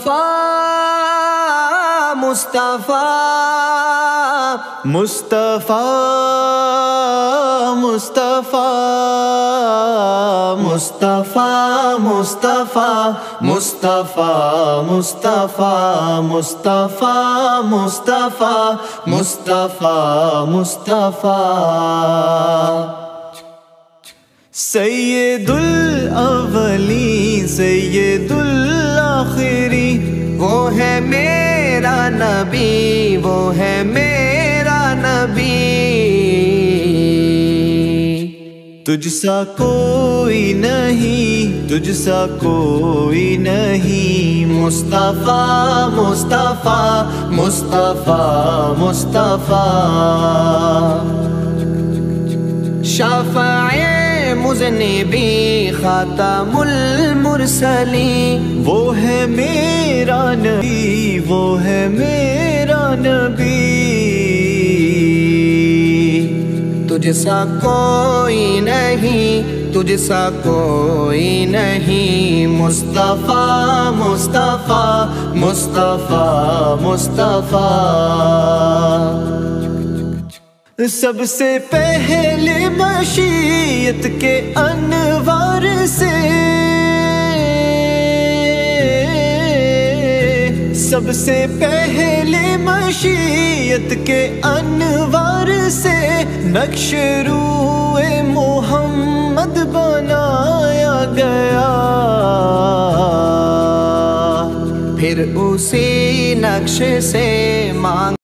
مصطفیٰ مصطفیٰ مصطفیٰ مصطفیٰ مصطفیٰ مصطفیٰ مصطفیٰ مصطفیٰ مصطفیٰ مصطفیٰ مصطفیٰ سید الاولین سید الآخرین وہ ہے میرا نبی وہ ہے میرا نبی تجھ سا کوئی نہیں تجھ سا کوئی نہیں مصطفیٰ مصطفیٰ مصطفیٰ مصطفیٰ شفیع مذنبی خاتم المرسلین وہ ہے میرا نبی وہ ہے میرا نبی تجھ سا کوئی نہیں تجھ سا کوئی نہیں مصطفیٰ مصطفیٰ مصطفیٰ مصطفیٰ سب سے پہلے مشیت کے انوار سے سب سے پہلے مشیت کے انوار سے نقش روح محمد بنایا گیا پھر اسی نقش سے مانگ